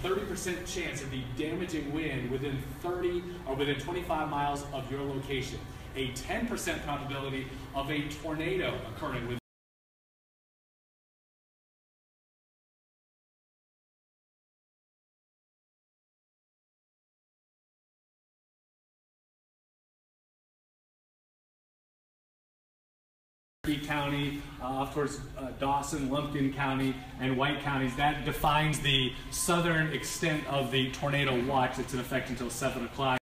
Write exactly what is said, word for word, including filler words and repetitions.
thirty percent chance of the damaging wind within thirty or within twenty-five miles of your location. A ten percent probability of a tornado occurring within County, uh, off towards uh, Dawson, Lumpkin County, and White counties. That defines the southern extent of the tornado watch that's in effect until seven o'clock.